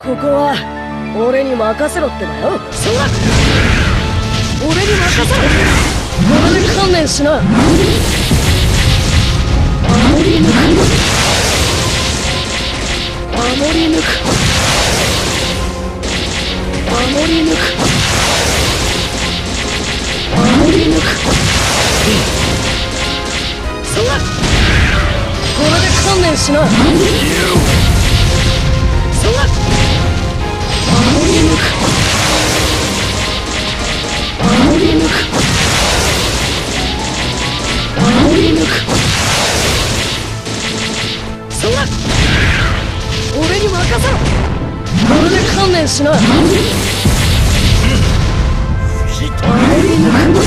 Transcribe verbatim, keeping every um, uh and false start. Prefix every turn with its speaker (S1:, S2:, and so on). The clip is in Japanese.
S1: ここは俺に任せろってばよ。そうだ、俺に任せろ。これで観念しな。守り抜く、守り抜く、守り抜く、守り抜く。そうだ、これで観念しな。そうだ、守り抜く、守り抜く、守り抜く。そうだ、俺に任せろ。これで観念しな。守り抜く、